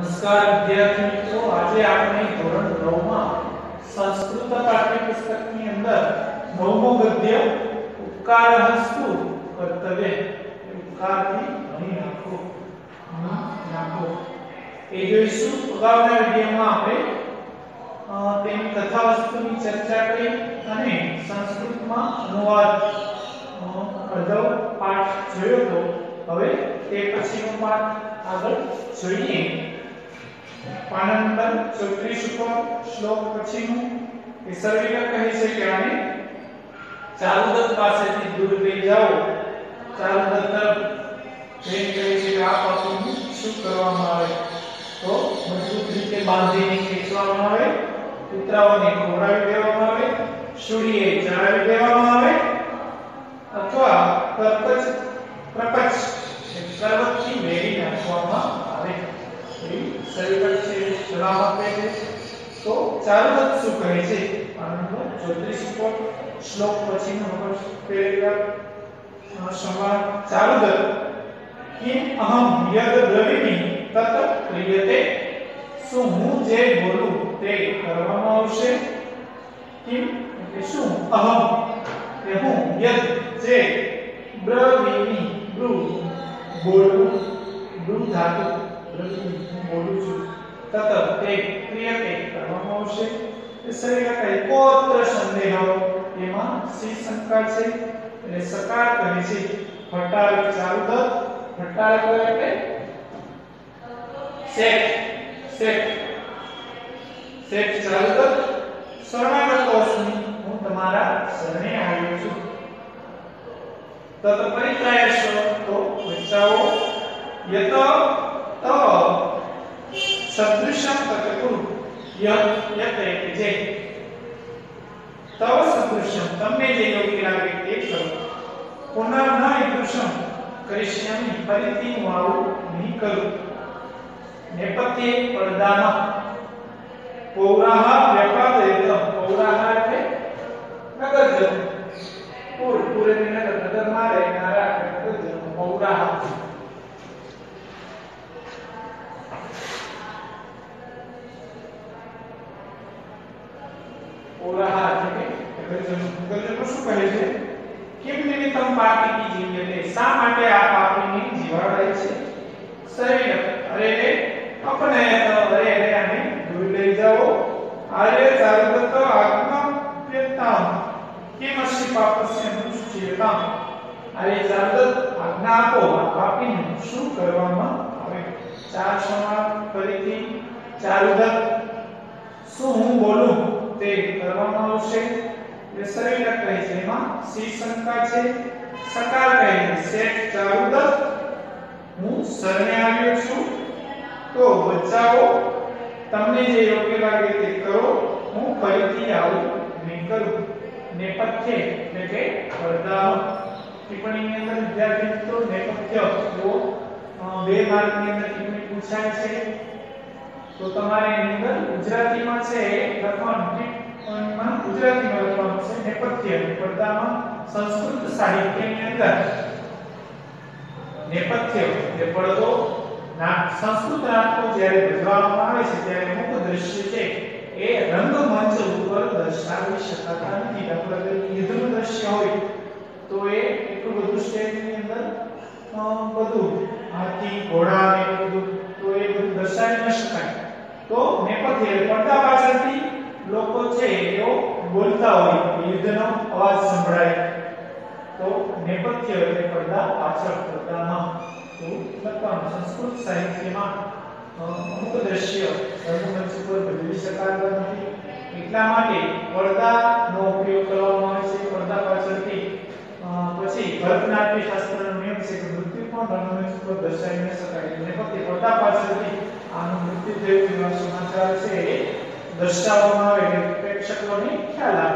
નમસ્કાર વિદ્યાર્થી મિત્રો, આજે આપણે ધોરણ 9 માં સંસ્કૃત પાઠ્યપુસ્તકની અંદર નવમો ગદ્ય ઉપકારસ્તુ કર્તવ્ય ઉપકારથી અહીં નાખો એ જોઈશું. અગાઉના વિડિયોમાં આપણે તેની કથા વસ્તુની ચર્ચા કરી અને સંસ્કૃતમાં અનુવાદ અડધો પાઠ જોયો તો હવે તે પછીનો પાઠ આગળ જોઈએ. પાના નંબર 34 ઉપર શ્લોક પછીનું એ સર્વિકર કહે છે કે આને ચારુદત્ત પાસેથી દૂર લઈ જાઓ. ચારુદત્ત જઈને કહે છે કે આ પાપનું શું કરવામાં આવે? તો મજબૂત રીતે બાંધીને ખેંચવામાં આવે, કૂતરાઓને ખવડાવી દેવામાં આવે, શૂળીએ ચડાવી દેવામાં આવે અથવા પ્રપંચ સર્વથી મેળી નાખવામાં આવે. સર્વિકર છે જવાબ આપે છે. તો ચારુદત્ત શું કહે છે? પાના નંબર 34 ઉપર શ્લોક પછીનો પેરેગ્રાફ સંવાદ. ચારુદત્ત કિમ અહમ યદ બ્રવીમિ તત ક્રિયતે, શું હું જે બોલું તે કરવામાં આવશે? કિમ એટલે શું, અહમ એટલે હું, યદ જે, બ્રવીમિ બોલું, બ્રુ ધાતુ બ્રવીમિ બોલું છું, તત તે ક્રિયતે કરવામાં આવશે. એ સર્વિકર કહે કોત્ર સંદેહ, એમાં સી શંકા છે એટલે સકાર કહે છે. ભટ્ટારક ચારુદત્ત, ભટ્ટારક એટલે શેઠ ચારુદત્ત, શરણાગતોસ્મિ હું તમારા શરણે આવ્યો છું. તત પરિત્રાયશ તો બચાવો, યત તવ સદૃશમ તત્કુરુ, યત એટલે જે, તવ સદૃશમ તમને જે યોગ્ય લાગે તે કરો, પુનઃ ન ઈદૃશમ કરિષ્યામિ ફરીથી હું આવું નહીં કરું. નેપથ્યે પડદામાં પૌરાહ વ્યાપાદયત, પૌરાહ એટલે નગરજનો, પૂરેની નગરમાં રહેનારા નગરજનો પૌરાહ. પૌરાહ એટલે નગરજનો શું કહે છે? કેમ નિમિત્તમ પાપી જીવ્યતે, શા માટે આ પાપીને જીવાડાય છે? સર્વિકર અરે રે અપનયત, અરે રે આને દૂર લઈ જાઓ. આર્ય ચારુદત્ત આજ્ઞાપ્યતામ કિમસ્ય પાપસ્ય અનુષ્ઠ્યતામ, આર્ય ચારુદત્ત આજ્ઞા આપો આ પાપીને શું કરવામાં આવે? ચાર સમાન ફરીથી. ચારુદત્ત શું હું બોલું તે કરવામાં આવશે. એ સર્વિકર કહે છે એમાં સી શંકા છે. સકાર કહે છે શેઠ ચારુદત્ત હું શરણે આવ્યો છું, તો બચાવો, તમને જે યોગ્ય લાગે તે કરો, હું ફરીથી આવું નહીં કરું. નેપથ્ય એટલે કે પડદા. ટિપ્પણીની અંદર વિદ્યાર્થી મિત્રો નેપથ્ય તો 2 માર્કની અંદર ટિપ્પણી પૂછાય છે, તો તમારે એની અંદર ગુજરાતીમાં છે લખવાનું, ટિપ્પણીમાં ગુજરાતીમાં લખવાનું છે નેપથ્ય. પડદામાં સંસ્કૃત સાહિત્યની અંદર નેપથ્ય એટલે પડદો. સંસ્કૃત નાટકો જ્યારે ભજવવામાં આવે છે ત્યારે અમુક દ્રશ્ય છે એ રંગમંચ ઉપર દર્શાવી શકાતા નથી. દાખલા તરીકે યુદ્ધનું દ્રશ્ય હોય તો એ એટલું બધું સ્ટેજની અંદર બધું હાથી ઘોડા ને બધું તો એ બધું દર્શાવી ન શકાય. તો નેપથ્ય પડદા પાછળથી લોકો છે એઓ બોલતા હોય, યુદ્ધનો અવાજ સંભળાય, તો નેપથ્ય એટલે પડદા પાછળ, પડદામાં તો લખવાનું. સંસ્કૃત સાહિત્યમાં અમુક દ્રશ્ય રંગમંચ ઉપર ભજવી શકાતા નથી, એટલા માટે પડદાનો ઉપયોગ કરવામાં આવે છે. પડદા પાછળથી પછી ભરતનાટ્ય શાસ્ત્રનો નિયમ છે કે મૃત્યુ પણ રંગમંચ ઉપર દર્શાવી ન શકાય. નેપથ્ય પડદા પાછળથી આનું મૃત્યુ થયું એવા સમાચાર છે એ દર્શાવવામાં આવે એટલે પ્રેક્ષકોને ખ્યાલ આવે.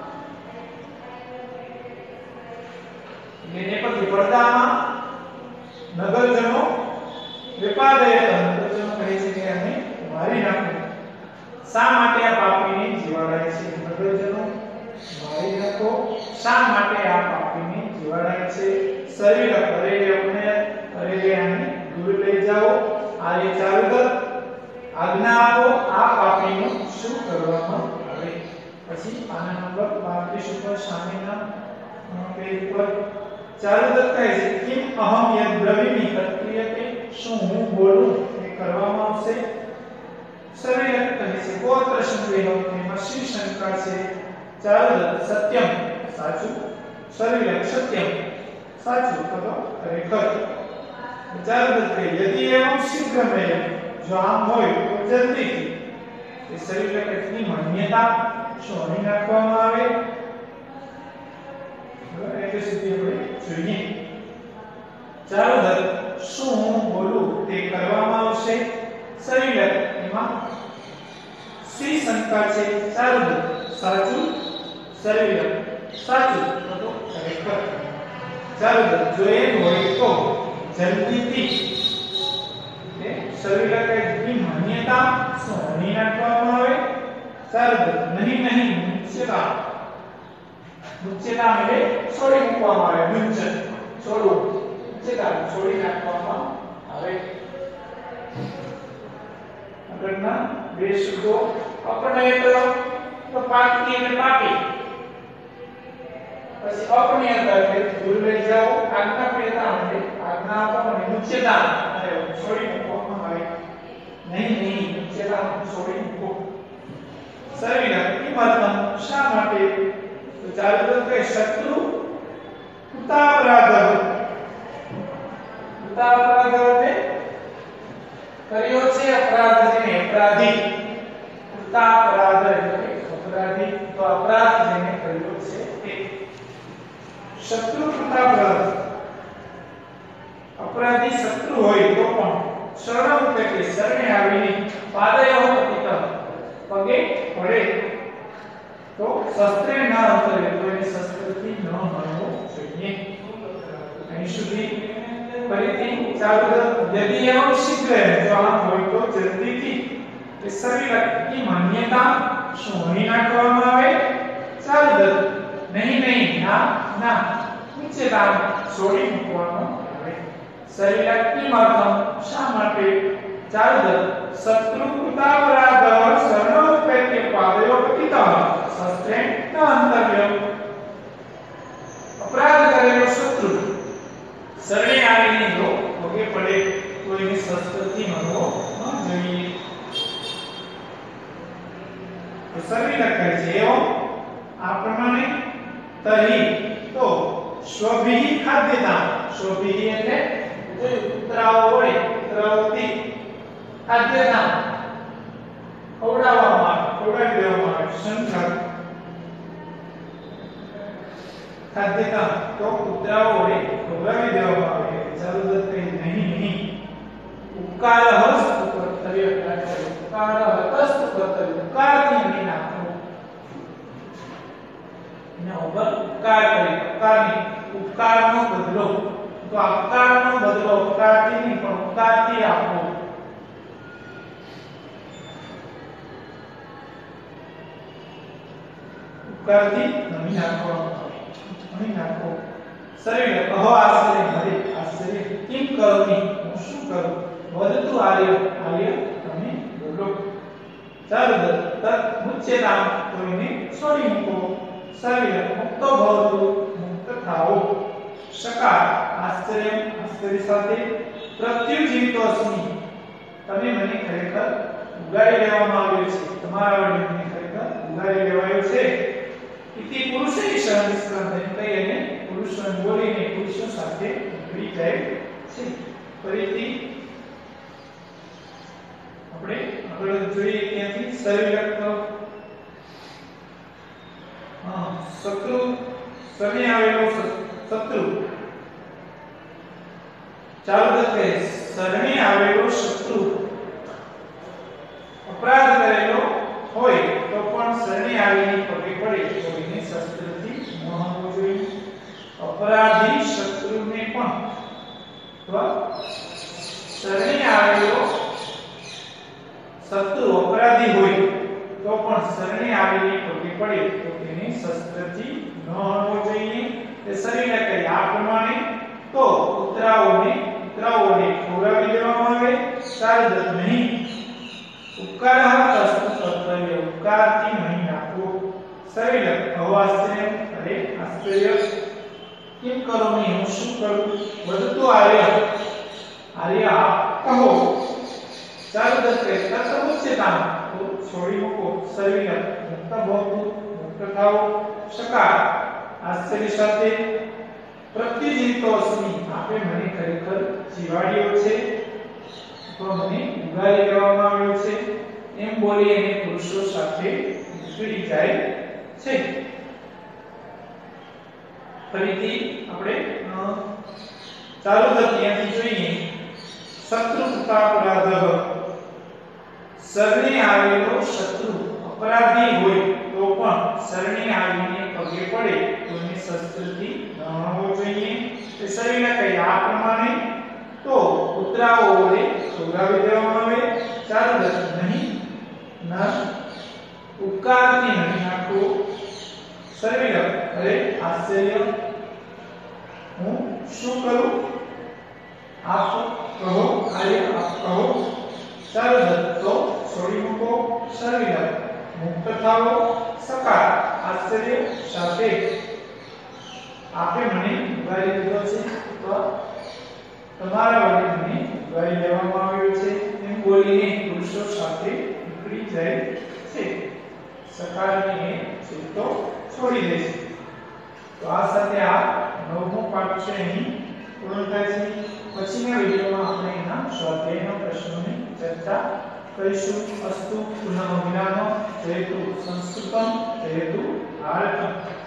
નેપથ્ય પડદામાં નગરજનો વિપાદયત, નગરજનો કહે છે કે અમે મારી નાખો. શા માટે આ પાપીને જીવાડાય છે? નગરજનો મારી નાખો, શા માટે આ પાપીને જીવાડાય છે? સર્વિકર અરે રે અપને, અરે રે આને દૂર લઈ જાઓ. આર્ય ચારુદત્ત આજ્ઞા આપો આ પાપીનું શું કરવામાં આવે. પછી પાના નંબર 32 ઉપર સામેના પેજ પર ચારુદત્ત કહે છે કિમ અહમ યદ બ્રવીમી તત્ક્રિયતે, શું હું બોલું એ કરવામાં આવશે. સવિલક કહે છે ગોત્ર સંદેહ એમાં શી શંકા છે. ચારુદત્ત સત્યમ સાચું, સવિલક સત્યમ સાચું તો ખરેખર. ચારુદત્ત કહે યદિ એવં શીઘ્રમેવ, જો આમ હોય તો જલ્દીથી. એ સવિલક ની માન્યતા શું અહીં નાખવામાં આવે એટલે સુધી આપણે જોઈએ. ચારુદત્ત શું હું બોલું તે કરવામાં આવશે. સવિલક એમાં સી શંકા છે. ચારુદત્ત સાચું, સવિલક સાચું તો ખરેખર. ચારુદત્ત જો એમ હોય તો જલ્દીથી. એ સવિલક ની માન્યતા શું અહીં નાખવામાં આવે. ચારુદત્ત નહીં નહીં મુચ્યતા, મુચ્યતા એટલે છોડી મૂકવામાં આવે. મુંચન છોડવું, મુચ્યતા છોડી નાખવામાં આવે. આગળના બે શબ્દો અપનયત તો પાકી અને પાપી. પછી અપનયતા એટલે દૂર લઈ જાઓ. આજ્ઞાપ્રિયતા એટલે આજ્ઞા આપવાની. મુચ્યતા એટલે છોડી મૂકવામાં આવે. નહીં નહીં મુચ્યતા છોડી મૂકો. સવિલક કિમર્થમ શા માટે. તો ચારુદત્ત કહે શત્રુ ઉતાપરાધ, ઉતાપરાધ એટલે કર્યો છે અપરાધ જેને અપરાધી. ઉતાપરાધ એટલે અપરાધી, તો અપરાધ જેને કર્યો છે તે. શત્રુ ઉતાપરાધ અપરાધી શત્રુ હોય તો પણ શરણમ એટલે શરણે આવીને પાદયો પતિત પગે પડે તો શસ્ત્રે ન અંતરે, તો એને શસ્ત્રથી ન મારવો જોઈએ. અહીં સુધી ફરીથી ચારુદત્ત યદિ એવં શીઘ્ર, જો આમ હોય તો જલ્દીથી. એ સવિલકની માન્યતા શું અહીં નાખવામાં આવે. ચારુદત્ત નહીં નહીં ના ના મુચ્યતા છોડી મૂકવામાં આવે. સવિલકની માર્ગમ શા માટે. ચારુદત્ત શત્રુ ઉતાપરાધ શરણોપેત્ય પાદયો પતિત શસ્ત્રે ન અંતવ્ય. અપરાધ કરેલો શત્રુ શરણે આવીને જો પગે પડે તો એને શસ્ત્રથી મારવો ન જોઈએ. તો સવિલક કહે છે એવં આ પ્રમાણે તરી તો સ્વભિહિ ખાદ્યતા. સ્વભિહિ એટલે જો કૂતરાઓ હોય કૂતરાઓથી ખાદ્યતા ખવડાવવામાં આવે, ખવડાવી દેવામાં આવે. શંકર ખાદ્યતા તો કૂતરાઓ હોય ખવડાવી દેવામાં આવે. ચારુદત્ત કહે નહીં નહીં ઉપકાર હસ્ત કર્તવ્ય. ઉપકાર હસ્ત કર્તવ્ય ઉપકારથી નહીં નાખવું. એના ઉપર ઉપકાર કરી, ઉપકારની ઉપકારનો બદલો. તો ઉપકારનો બદલો ઉપકારથી નહીં પણ ઉપકારથી આપવો. ઉપકારથી નહીં નાખવામાં આવે. નહીં નાખો. સવિલક કહો આશ્ચર્ય હરે આશ્ચર્ય કિમ કરોમી, હું શું કરું. વદતુ આર્ય આર્ય તમે બોલો. ચારુદત્ત તત મુચ્યતામ, તો એને છોડી મૂકો. સવિલક મુક્તો ભવતુ મુક્ત થાઓ. સકાર આશ્ચર્ય આશ્ચર્ય સાથે પ્રત્યુજીવિતો અસ્મિ, તમે મને ખરેખર ઉગાડી લેવામાં આવ્યો છે. તમારા વડે મને ખરેખર ઉગાડી લેવાયો છે. ઇતિ પુરુષે શરણસ્કંદન કહી અને પુરુષો બોલીને પુરુષો સાથે નીકળી જાય છે. ફરીથી આપણે આગળ જોઈએ ત્યાંથી સવિલક શત્રુ શરણે આવેલો શત્રુ. ચારુદત્ત કહે શરણે આવેલો શત્રુ અપરાધ કરેલો હોય તો પણ શરણે આવીને પગે પડે તો એને શસ્ત્રથી ન હાંકવો જોઈએ. અપરાધી શત્રુને પણ શરણે આવેલો શત્રુ અપરાધી હોય તો પણ શરણે આવીને પગે પડે તો તેને શસ્ત્રથી ન હાંકવો જોઈએ. તે શરીરને કહી આ પ્રમાણે તો કૂતરાઓને ખવડાવી દેવામાં આવે. ચારુદત્ત નહીં ઉપકારઃ તસ્તુ કર્તવ્ય ઉપકારથી નહીં નાખવું સવિલક અવાસ્ય અરે આશ્ચર્ય કેમ કરોમી હું શું કરું બધું તો આર્ય કહો ચાલો દસ્તે તત્વચ્છેતા તો છોડી મૂકો સવિલક મુક્ત ભવતુ મુક્ત થાઓ સકાર આશ્ચર્ય સાથે પ્રત્યજીતો અસ્મિ આપે મને ખરેખર જીવાડ્યો છે તો મને ઉગારી લેવામાં આવ્યો છે એમ બોલી એને પુરુષો સાથે નીકળી જાય છે ફરીથી આપણે ચાલુ ત્યાંથી જોઈએ શત્રુતા અપરાધ શરણે આવેલો શત્રુ અપરાધી હોય તો પણ શરણે આવીને પગે પડે તો એને શસ્ત્રથી નમવો જોઈએ તે શરીરને કઈ આ પ્રમાણે તો કૂતરાઓ વડે ખવડાવી દેવામાં આવે ચાલો નહીં ન ઉપકારથી નહીં નાખવું શરીર અરે આશ્ચર્ય હું શું કરું આપ કહો આર્ય આપ કહો ચાલો તો છોડી મૂકો શરીર મુક્ત થાઓ સકાર આશ્ચર્ય સાથે આપે મને ઉગારી દીધો છે તો તમારા વડે મને ઉગારી લેવામાં આવ્યો છે એમ બોલીને પુરુષો સાથે નીકળી જાય છે સકારની ચિત્તો છોડી દે છે તો આ સાથે આ નવમો પાઠ છે અહીં પૂર્ણ થાય છે પછીના વિડિયોમાં આપણે એના સ્વાધ્યાયના પ્રશ્નોની ચર્ચા કરીશું અસ્તુ પુનઃ મિલામः જયતુ સંસ્કૃતમ જયતુ ભારતમ